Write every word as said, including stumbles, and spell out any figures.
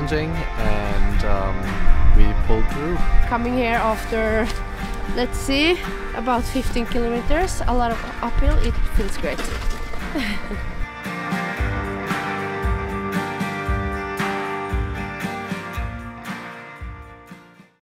challenging, and um, we pulled through. Coming here after, let's see, about fifteen kilometers, a lot of uphill, it feels great.